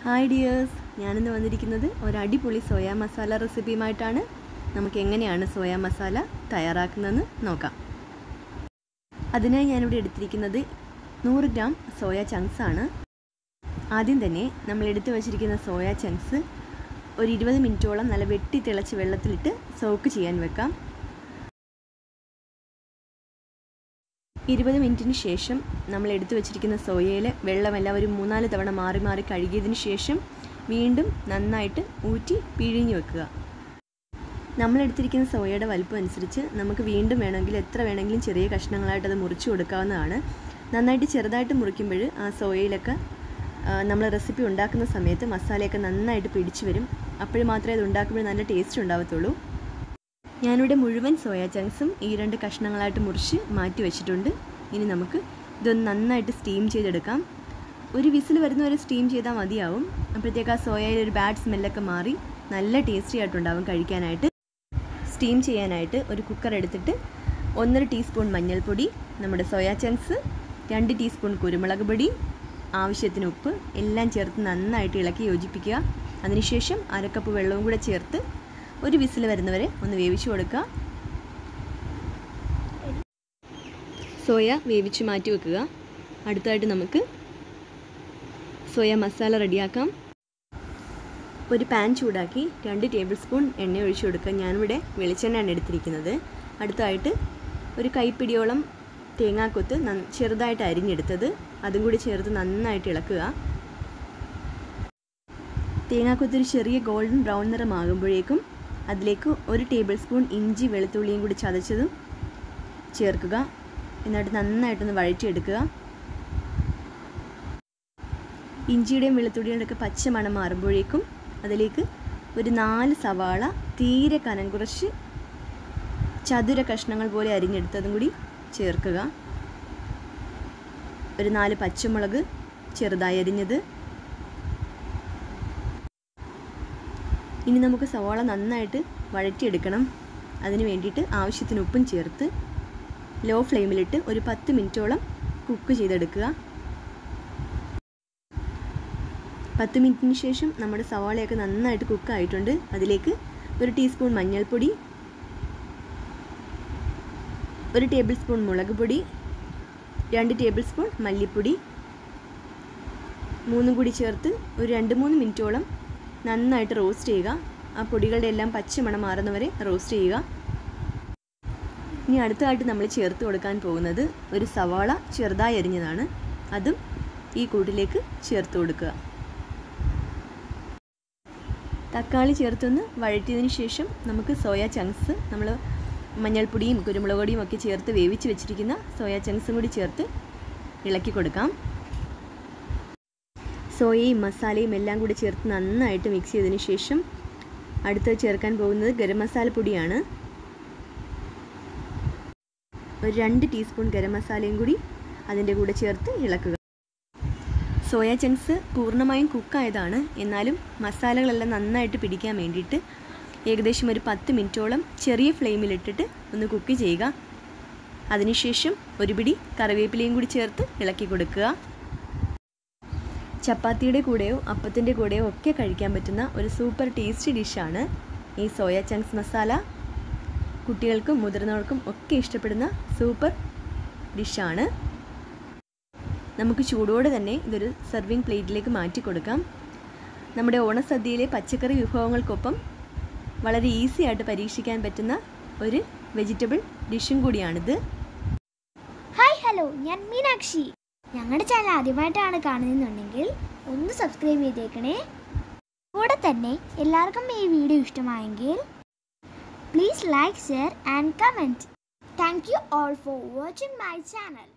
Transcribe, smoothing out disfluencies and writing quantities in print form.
Hi dears, ഞാനിന്ന് വന്നിരിക്കുന്നത് ഒരു അടിപൊളി സോയ മസാല റെസിപ്പിയുമായിട്ടാണ്. നമുക്ക് എങ്ങനെയാണ് സോയ മസാല തയ്യാറാക്കുന്നതെന്ന് നോക്കാം. അതിനായി ഞാനിവിടെ എടുത്തിരിക്കുന്നത് 100 ഗ്രാം സോയ ചങ്ക്സ് ആണ്. ആദ്യം തന്നെ നമ്മൾ എടുത്തു വച്ചിരിക്കുന്ന സോയ ചങ്ക്സ് ഒരു 20 മിനിറ്റോളം നല്ല വെട്ടി തിളച്ച് വെള്ളത്തിലിട്ട് സോക്ക് ചെയ്യാൻ വെക്കാം. 20 മിനിറ്റിന് ശേഷം നമ്മൾ എടുത്തു വച്ചിരിക്കുന്ന സോയയിലെ വെള്ളമെല്ലാം ഒരു 3-4 തവണ മാറി മാറി കഴുകിയതിന് ശേഷം വീണ്ടും നന്നായിട്ട് ഊറ്റി പിഴിഞ്ഞ് വെക്കുക. നമ്മളെടുത്തിരിക്കുന്ന സോയയുടെ വലുപ്പം അനുസരിച്ച് നമുക്ക് വീണ്ടും വേണമെങ്കിൽ എത്ര വേണമെങ്കിലും ചെറിയ കഷ്ണങ്ങളായിട്ട് അത് മുറിച്ച് കൊടുക്കാവുന്നതാണ്. നന്നായിട്ട് ചെറുതായിട്ട് മുറിക്കുമ്പോൾ ആ സോയയിലൊക്കെ നമ്മൾ റെസിപ്പി ഉണ്ടാക്കുന്ന സമയത്ത് മസാലയൊക്കെ നന്നായിട്ട് പിടിച്ചു വരും. അപ്പോൾ മാത്രമേ അത് ഉണ്ടാക്കുമ്പോൾ നല്ല ടേസ്റ്റ് ഉണ്ടാവത്തുള്ളൂ. ഞാനിവിടെ മുഴുവൻ സോയ ചങ്ക്സും ഈ 2 കഷ്ണങ്ങളായിട്ട് മുറിച്ച് മാറ്റി വെച്ചിട്ടുണ്ട്. ഇനി നമുക്ക് ഇതൊന്ന് നന്നായിട്ട് സ്റ്റീം ചെയ്തെടുക്കാം. ഒരു വിസിൽ വരുന്നവരെ സ്റ്റീം ചെയ്താൽ മതിയാവും. അപ്പോഴത്തേക്ക് ആ സോയയിൽ ഒരു ബാഡ് സ്മെല്ലൊക്കെ മാറി നല്ല ടേസ്റ്റി ആയിട്ടുണ്ടാവും കഴിക്കാനായിട്ട്. സ്റ്റീം ചെയ്യാനായിട്ട് ഒരു കുക്കർ എടുത്തിട്ട് 1.5 ടീസ്പൂൺ മഞ്ഞൾപ്പൊടി, നമ്മുടെ സോയ ചങ്ക്സ്, 2 ടീസ്പൂൺ കുരുമുളക് പൊടി, ആവശ്യത്തിന് ഉപ്പ് എല്ലാം ചേർത്ത് നന്നായിട്ട് ഇളക്കി യോജിപ്പിക്കുക. അതിനുശേഷം 1/2 കപ്പ് വെള്ളവും കൂടെ ചേർത്ത് ഒരു വിസിൽ വരുന്നവരെ ഒന്ന് വേവിച്ച് കൊടുക്കുക. സോയ വേവിച്ച് മാറ്റി വെക്കുക. അടുത്തായിട്ട് നമുക്ക് സോയ മസാല റെഡിയാക്കാം. ഒരു പാൻ ചൂടാക്കി 2 ടേബിൾ സ്പൂൺ എണ്ണ ഒഴിച്ച് കൊടുക്കുക. ഞാനിവിടെ വെളിച്ചെണ്ണയാണ് എടുത്തിരിക്കുന്നത്. അടുത്തായിട്ട് ഒരു കൈപ്പിടിയോളം തേങ്ങാക്കൊത്ത് ചെറുതായിട്ട് അരിഞ്ഞെടുത്തത് അതും കൂടി ചേർത്ത് നന്നായിട്ട് ഇളക്കുക. തേങ്ങാക്കൊത്തൊരു ചെറിയ ഗോൾഡൻ ബ്രൗൺ നിറമാകുമ്പോഴേക്കും അതിലേക്ക് 1 ടേബിൾ സ്പൂൺ ഇഞ്ചി വെളുത്തുള്ളിയും കൂടി ചതച്ചതും ചേർക്കുക. എന്നിട്ട് നന്നായിട്ടൊന്ന് വഴറ്റിയെടുക്കുക. ഇഞ്ചിയുടെയും വെളുത്തുള്ളിയുടെയും ഒക്കെ പച്ച മണം മാറുമ്പോഴേക്കും അതിലേക്ക് ഒരു 4 സവാള തീരെ കനം കുറച്ച് ചതുര കഷ്ണങ്ങൾ പോലെ അരിഞ്ഞെടുത്തതും കൂടി ചേർക്കുക. ഒരു 4 പച്ചമുളക് ചെറുതായി അരിഞ്ഞത്. ഇനി നമുക്ക് സവാള നന്നായിട്ട് വഴറ്റിയെടുക്കണം. അതിന് വേണ്ടിയിട്ട് ആവശ്യത്തിന് ഉപ്പും ചേർത്ത് ലോ ഫ്ലെയിമിലിട്ട് ഒരു 10 മിനിറ്റോളം കുക്ക് ചെയ്തെടുക്കുക. 10 മിനിറ്റിന് ശേഷം നമ്മുടെ സവാളയൊക്കെ നന്നായിട്ട് കുക്കായിട്ടുണ്ട്. അതിലേക്ക് 1 ടീസ്പൂൺ മഞ്ഞൾപ്പൊടി, 1 ടേബിൾ സ്പൂൺ മുളക് പൊടി, 2 ടേബിൾ സ്പൂൺ മല്ലിപ്പൊടി 3 കൂടി ചേർത്ത് ഒരു 2-3 മിനിറ്റോളം നന്നായിട്ട് റോസ്റ്റ് ചെയ്യുക. ആ പൊടികളുടെ എല്ലാം പച്ചമണം മാറുന്നവരെ റോസ്റ്റ് ചെയ്യുക. ഇനി അടുത്തതായിട്ട് നമ്മൾ ചേർത്ത് കൊടുക്കാൻ പോകുന്നത് ഒരു സവാള ചെറുതായി അരിഞ്ഞതാണ്. അതും ഈ കൂട്ടിലേക്ക് ചേർത്ത് കൊടുക്കുക. തക്കാളി ചേർത്തൊന്ന് വഴറ്റിയതിന് ശേഷം നമുക്ക് സോയ ചങ്ക്സ്, നമ്മൾ മഞ്ഞൾപ്പൊടിയും കുരുമുളക് പൊടിയും ഒക്കെ ചേർത്ത് വേവിച്ച് വെച്ചിരിക്കുന്ന സോയ ചങ്ക്സും കൂടി ചേർത്ത് ഇളക്കി കൊടുക്കാം. സോയയും മസാലയും എല്ലാം കൂടി ചേർത്ത് നന്നായിട്ട് മിക്സ് ചെയ്തതിന് ശേഷം അടുത്ത് ചേർക്കാൻ പോകുന്നത് ഗരം മസാല പൊടിയാണ്. ഒരു 2 ടീസ്പൂൺ ഗരം മസാലയും കൂടി അതിൻ്റെ കൂടെ ചേർത്ത് ഇളക്കുക. സോയ ചങ്ക്സ് പൂർണ്ണമായും കുക്കായതാണ്. എന്നാലും മസാലകളെല്ലാം നന്നായിട്ട് പിടിക്കാൻ വേണ്ടിയിട്ട് ഏകദേശം ഒരു 10 മിനിറ്റോളം ചെറിയ ഫ്ലെയിമിലിട്ടിട്ട് ഒന്ന് കുക്ക് ചെയ്യുക. അതിനുശേഷം ഒരു പിടി കറിവേപ്പിലയും കൂടി ചേർത്ത് ഇളക്കി കൊടുക്കുക. ചപ്പാത്തിയുടെ കൂടെയോ അപ്പത്തിൻ്റെ കൂടെയോ ഒക്കെ കഴിക്കാൻ പറ്റുന്ന ഒരു സൂപ്പർ ടേസ്റ്റി ഡിഷാണ് ഈ സോയ ചങ്ക്സ് മസാല. കുട്ടികൾക്കും മുതിർന്നവർക്കും ഒക്കെ ഇഷ്ടപ്പെടുന്ന സൂപ്പർ ഡിഷാണ്. നമുക്ക് ചൂടോടെ തന്നെ ഇതൊരു സെർവിങ് പ്ലേറ്റിലേക്ക് മാറ്റി കൊടുക്കാം. നമ്മുടെ ഓണസദ്യയിലെ പച്ചക്കറി വിഭവങ്ങൾക്കൊപ്പം വളരെ ഈസി ആയിട്ട് പരീക്ഷിക്കാൻ പറ്റുന്ന ഒരു വെജിറ്റബിൾ ഡിഷും കൂടിയാണിത്. ഹായ്, ഹലോ, ഞാൻ മീനാക്ഷി. ഞങ്ങളുടെ ചാനൽ ആദ്യമായിട്ടാണ് കാണുന്നതെന്നുണ്ടെങ്കിൽ ഒന്ന് സബ്സ്ക്രൈബ് ചെയ്തേക്കണേ. കൂടെ തന്നെ എല്ലാവർക്കും ഈ വീഡിയോ ഇഷ്ടമായെങ്കിൽ please like, share and comment. Thank you all for watching my channel.